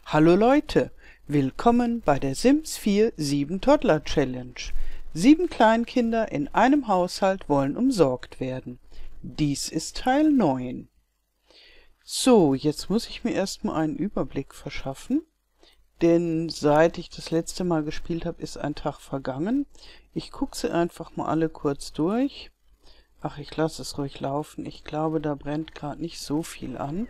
Hallo Leute, willkommen bei der Sims 4 7 Toddler Challenge. 7 Kleinkinder in einem Haushalt wollen umsorgt werden. Dies ist Teil 9. So, jetzt muss ich mir erstmal einen Überblick verschaffen, denn seit ich das letzte Mal gespielt habe, ist ein Tag vergangen. Ich gucke sie einfach mal alle kurz durch. Ach, ich lasse es ruhig laufen. Ich glaube, da brennt gerade nicht so viel an.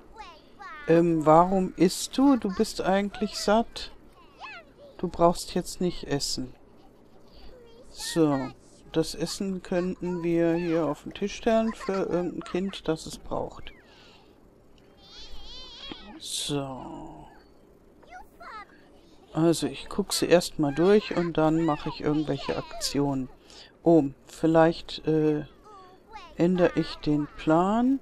Warum isst du? Du bist eigentlich satt. Du brauchst jetzt nicht essen. So, das Essen könnten wir hier auf den Tisch stellen für irgendein Kind, das es braucht. So. Also, ich gucke sie erstmal durch und dann mache ich irgendwelche Aktionen. Oh, vielleicht ändere ich den Plan.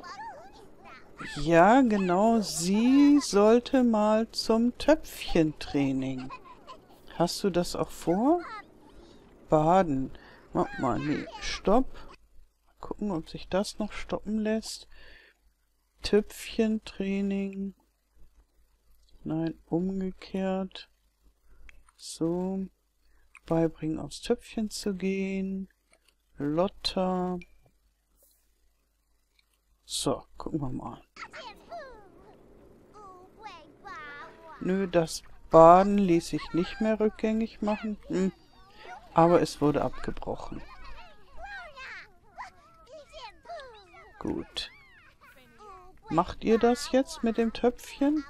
Ja, genau, sie sollte mal zum Töpfchentraining. Hast du das auch vor? Baden. Mach mal, nee, stopp. Mal gucken, ob sich das noch stoppen lässt. Töpfchentraining. Nein, umgekehrt. So. Beibringen, aufs Töpfchen zu gehen. Lotta. So, gucken wir mal. Nö, das Baden ließ sich nicht mehr rückgängig machen. Aber es wurde abgebrochen. Gut. Macht ihr das jetzt mit dem Töpfchen?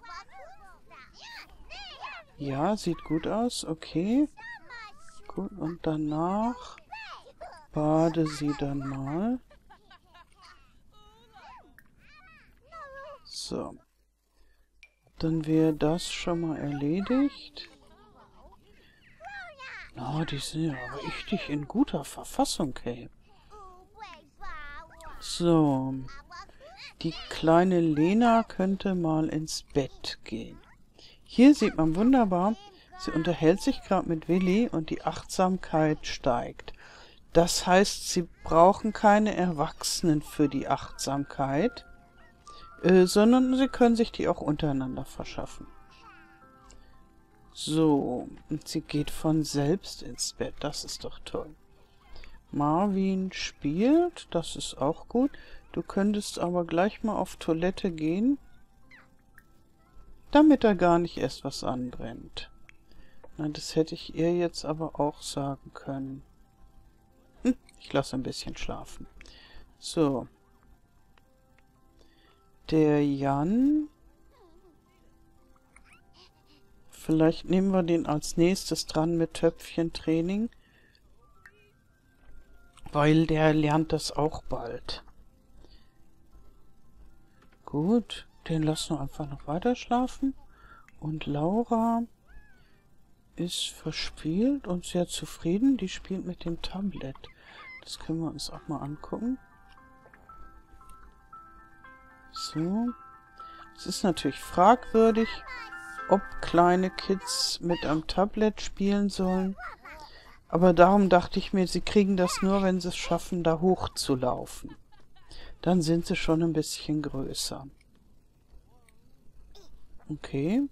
Ja, sieht gut aus. Okay. Gut, und danach bade sie dann mal. So. Dann wäre das schon mal erledigt. Na, die sind ja richtig in guter Verfassung, hey. So. Die kleine Lena könnte mal ins Bett gehen. Hier sieht man wunderbar, sie unterhält sich gerade mit Willi und die Achtsamkeit steigt. Das heißt, sie brauchen keine Erwachsenen für die Achtsamkeit, sondern sie können sich die auch untereinander verschaffen. So, und sie geht von selbst ins Bett, das ist doch toll. Marvin spielt, das ist auch gut. Du könntest aber gleich mal auf Toilette gehen, damit er gar nicht erst was anbrennt. Na, das hätte ich ihr jetzt aber auch sagen können. Ich lasse ein bisschen schlafen. So. Der Jan. Vielleicht nehmen wir den als nächstes dran mit Töpfchentraining. Weil der lernt das auch bald. Gut, den lassen wir einfach noch weiter schlafen. Und Laura ist verspielt und sehr zufrieden. Die spielt mit dem Tablet. Das können wir uns auch mal angucken. So. Es ist natürlich fragwürdig, ob kleine Kids mit einem Tablet spielen sollen. Aber darum dachte ich mir, sie kriegen das nur, wenn sie es schaffen, da hochzulaufen. Dann sind sie schon ein bisschen größer. Okay.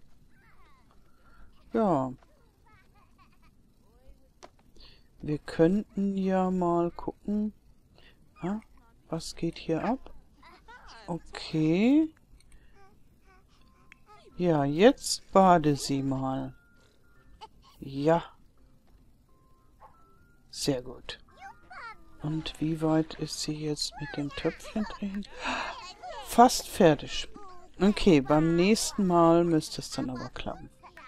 Ja. Wir könnten ja mal gucken. Was geht hier ab? Okay. Ja, jetzt bade sie mal. Ja. Sehr gut. Und wie weit ist sie jetzt mit dem Töpfchen drehen? Fast fertig. Okay, beim nächsten Mal müsste es dann aber klappen.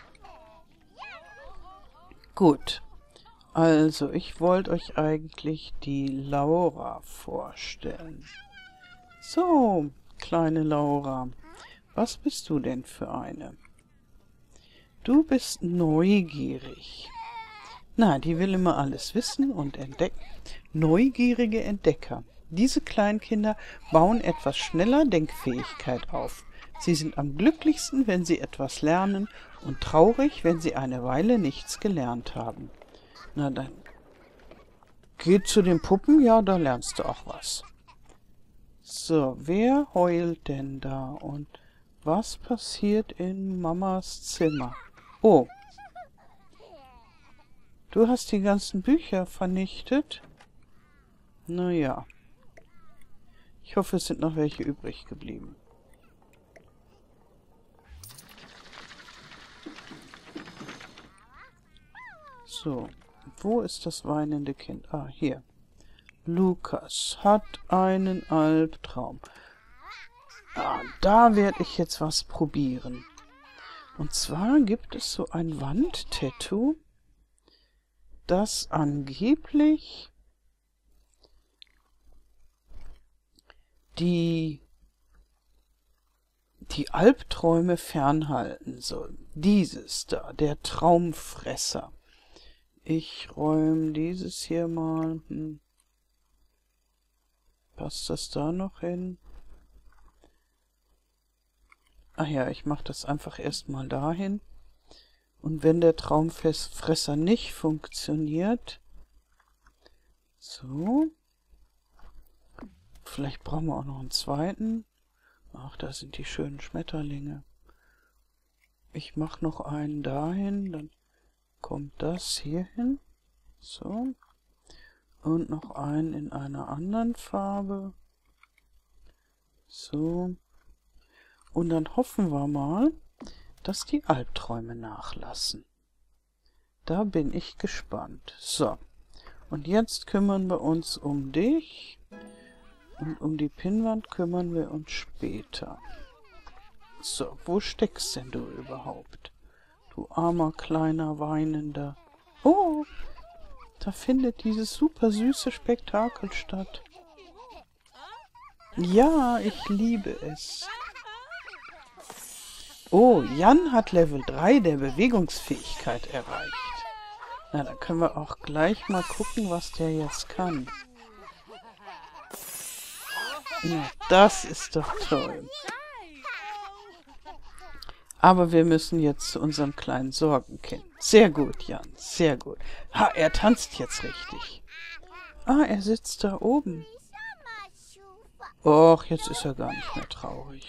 Gut. Also, ich wollte euch eigentlich die Laura vorstellen. So, kleine Laura. Was bist du denn für eine? Du bist neugierig. Na, die will immer alles wissen und entdecken. Neugierige Entdecker. Diese Kleinkinder bauen etwas schneller Denkfähigkeit auf. Sie sind am glücklichsten, wenn sie etwas lernen und traurig, wenn sie eine Weile nichts gelernt haben. Na dann, geh zu den Puppen, ja, da lernst du auch was. So, wer heult denn da und Was passiert in Mamas Zimmer? Oh, du hast die ganzen Bücher vernichtet? Naja. Ich hoffe, es sind noch welche übrig geblieben. So, wo ist das weinende Kind? Ah, hier. Lukas hat einen Albtraum. Ah, da werde ich jetzt was probieren. Und zwar gibt es so ein Wandtattoo, das angeblich die Albträume fernhalten soll. Dieses da, der Traumfresser. Ich räume dieses hier mal. Passt das da noch hin? Ach ja, ich mache das einfach erstmal dahin. Und wenn der Traumfresser nicht funktioniert, so, vielleicht brauchen wir auch noch einen zweiten. Ach, da sind die schönen Schmetterlinge. Ich mache noch einen dahin, dann kommt das hier hin. So. Und noch einen in einer anderen Farbe. So. Und dann hoffen wir mal, dass die Albträume nachlassen. Da bin ich gespannt. So. Und jetzt kümmern wir uns um dich. Und um die Pinnwand kümmern wir uns später. So, wo steckst denn du überhaupt? Du armer, kleiner, weinender. Oh, da findet dieses super süße Spektakel statt. Ja, ich liebe es. Oh, Jan hat Level 3 der Bewegungsfähigkeit erreicht. Na, dann können wir auch gleich mal gucken, was der jetzt kann. Ja, das ist doch toll. Aber wir müssen jetzt zu unserem kleinen Sorgenkind. Sehr gut, Jan, sehr gut. Ha, er tanzt jetzt richtig. Ah, er sitzt da oben. Och, jetzt ist er gar nicht mehr traurig.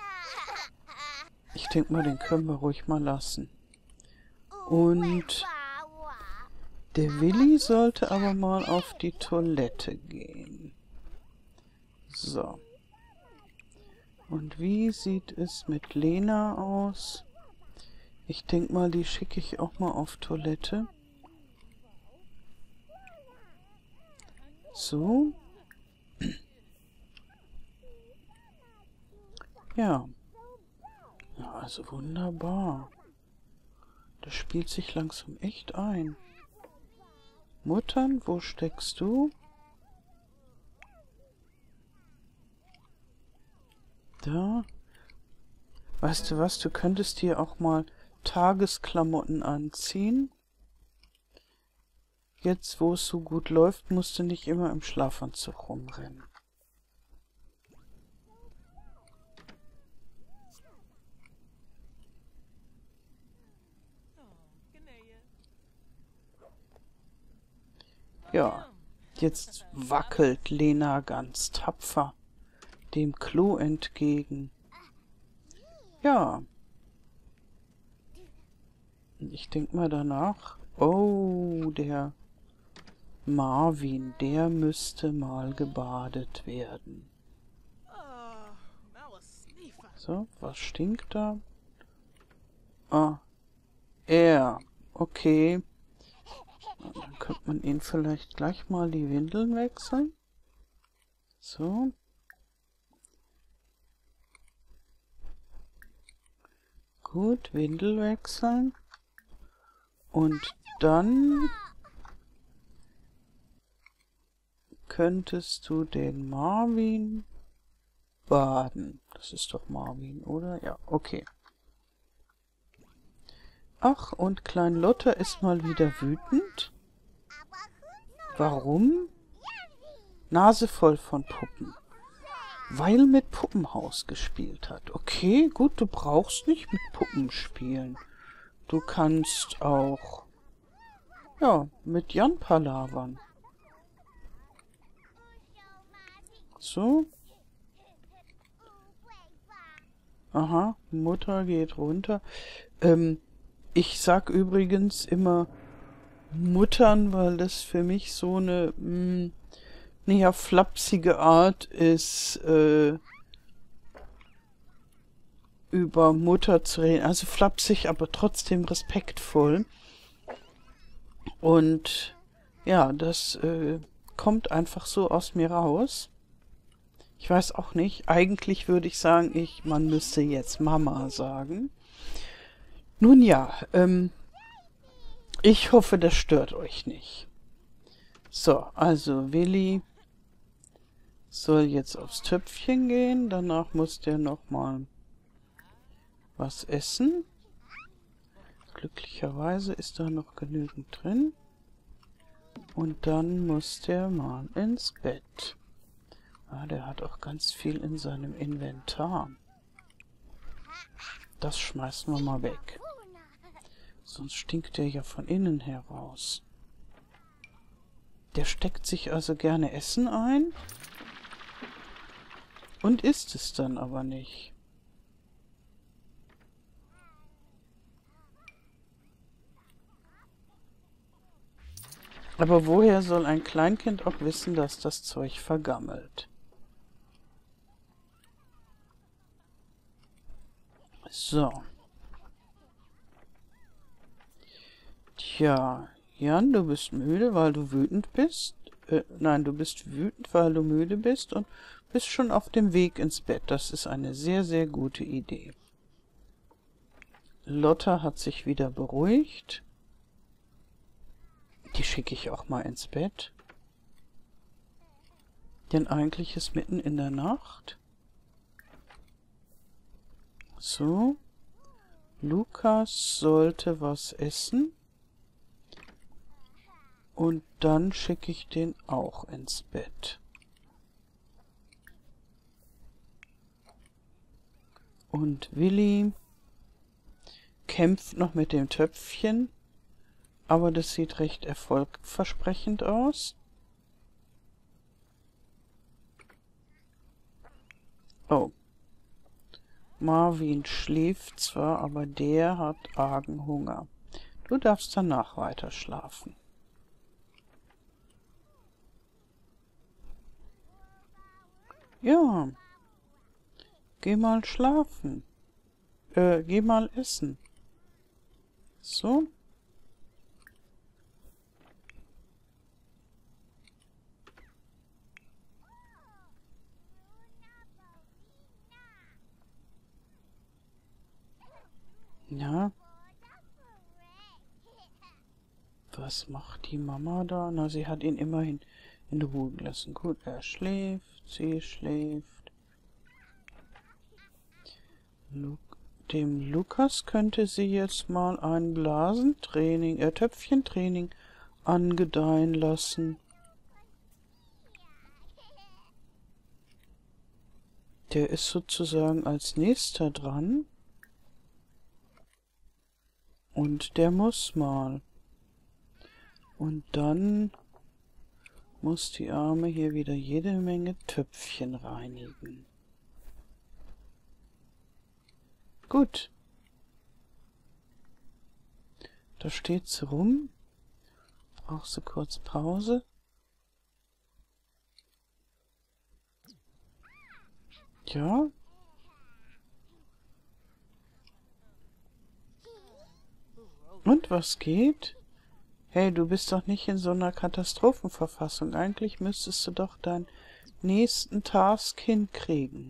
Ich denke mal, den können wir ruhig mal lassen. Und der Willi sollte aber mal auf die Toilette gehen. So. Und wie sieht es mit Lena aus? Ich denke mal, die schicke ich auch mal auf Toilette. So. Ja. Ja, also wunderbar. Das spielt sich langsam echt ein. Muttern, wo steckst du? Da. Weißt du was, du könntest dir auch mal Tagesklamotten anziehen. Jetzt, wo es so gut läuft, musst du nicht immer im Schlafanzug rumrennen. Ja, jetzt wackelt Lena ganz tapfer dem Klo entgegen. Ja. Ich denke mal danach. Oh, der Marvin, der müsste mal gebadet werden. So, was stinkt da? Ah, er. Okay. Dann könnte man ihn vielleicht gleich mal die Windeln wechseln. So. Gut, Windel wechseln. Und dann könntest du den Marvin baden. Das ist doch Marvin, oder? Ja, okay. Ach, und Klein Lotta ist mal wieder wütend. Warum? Nase voll von Puppen. Weil mit Puppenhaus gespielt hat. Okay, gut, du brauchst nicht mit Puppen spielen. Du kannst auch, ja, mit Jan palavern. So. Aha, Mutter geht runter. Ich sag übrigens immer Muttern, weil das für mich so eine, naja, flapsige Art ist, über Mutter zu reden. Also flapsig, aber trotzdem respektvoll. Und ja, das kommt einfach so aus mir raus. Ich weiß auch nicht. Eigentlich würde ich sagen, man müsste jetzt Mama sagen. Nun ja, ich hoffe, das stört euch nicht. So, also Willi soll jetzt aufs Töpfchen gehen. Danach muss der nochmal was essen. Glücklicherweise ist da noch genügend drin. Und dann muss der mal ins Bett. Ah, der hat auch ganz viel in seinem Inventar. Das schmeißen wir mal weg. Sonst stinkt der ja von innen heraus. Der steckt sich also gerne Essen ein und isst es dann aber nicht. Aber woher soll ein Kleinkind auch wissen, dass das Zeug vergammelt? So. Tja, Jan, du bist müde, weil du wütend bist. Nein, du bist wütend, weil du müde bist und bist schon auf dem Weg ins Bett. Das ist eine sehr, sehr gute Idee. Lotta hat sich wieder beruhigt. Die schicke ich auch mal ins Bett. Denn eigentlich ist mitten in der Nacht. So. Lukas sollte was essen. Und dann schicke ich den auch ins Bett. Und Willi kämpft noch mit dem Töpfchen. Aber das sieht recht erfolgversprechend aus. Oh. Marvin schläft zwar, aber der hat argen Hunger. Du darfst danach weiter schlafen. Ja. Geh mal schlafen. Geh mal essen. So. Ja. Was macht die Mama da? Na, sie hat ihn immerhin in Ruhe gelassen. Gut, er schläft, sie schläft. Dem Lukas könnte sie jetzt mal ein Blasentraining, Töpfchentraining angedeihen lassen. Der ist sozusagen als nächster dran. Und der muss mal. Und dann muss die Arme hier wieder jede Menge Töpfchen reinigen. Gut. Da steht sie rum. Brauchst du kurz Pause? Ja. Und was geht? Hey, du bist doch nicht in so einer Katastrophenverfassung. Eigentlich müsstest du doch deinen nächsten Task hinkriegen.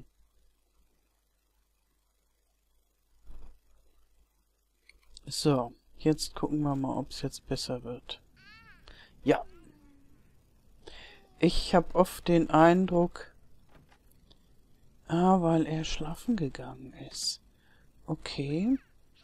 So, jetzt gucken wir mal, ob es jetzt besser wird. Ja. Ich habe oft den Eindruck, weil er schlafen gegangen ist. Okay.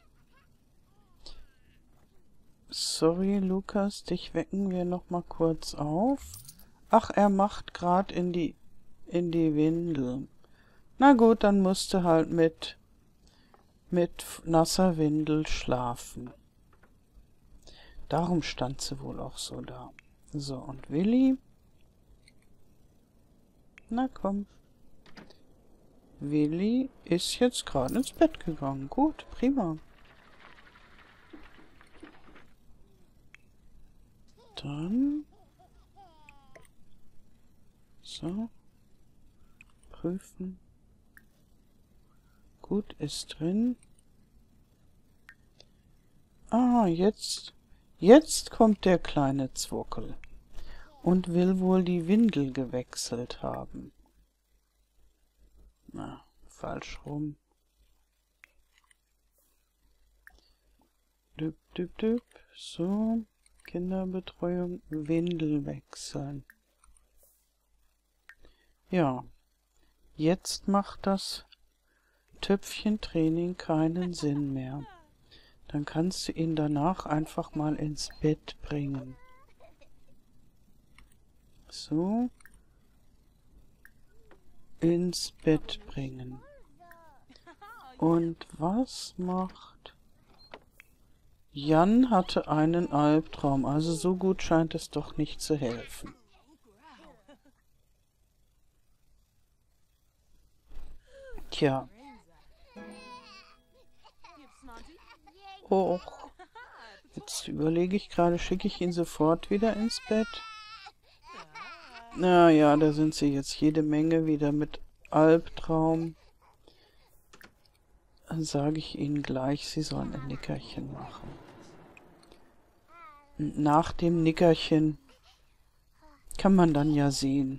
Sorry, Lukas, dich wecken wir noch mal kurz auf. Ach, er macht gerade in die Windel. Na gut, dann musste halt mit nasser Windel schlafen. Darum stand sie wohl auch so da. So, und Willi? Na komm. Willi ist jetzt gerade ins Bett gegangen. Gut, prima. Dann... So. Prüfen. Gut, ist drin. Ah, jetzt kommt der kleine Zwuckel und will wohl die Windel gewechselt haben. Na, falsch rum. Düpp, düpp, düpp. So, Kinderbetreuung, Windel wechseln. Ja, jetzt macht das Töpfchentraining keinen Sinn mehr. Dann kannst du ihn danach einfach mal ins Bett bringen. So. Ins Bett bringen. Und was macht... Jan hatte einen Albtraum, also so gut scheint es doch nicht zu helfen. Tja. Och. Jetzt überlege ich gerade, schicke ich ihn sofort wieder ins Bett? Naja, da sind sie jetzt jede Menge wieder mit Albtraum. Dann sage ich ihnen gleich, sie sollen ein Nickerchen machen. Und nach dem Nickerchen kann man dann ja sehen.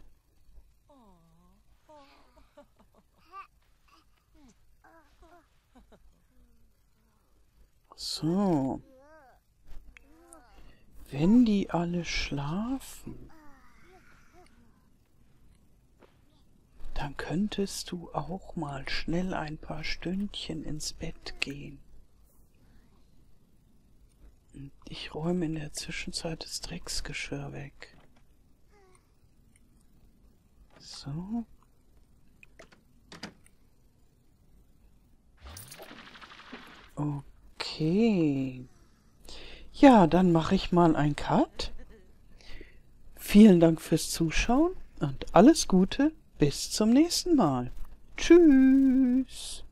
So. Wenn die alle schlafen, dann könntest du auch mal schnell ein paar Stündchen ins Bett gehen. Und ich räume in der Zwischenzeit das Drecksgeschirr weg. So. Okay. Ja, dann mache ich mal einen Cut. Vielen Dank fürs Zuschauen und alles Gute. Bis zum nächsten Mal. Tschüss.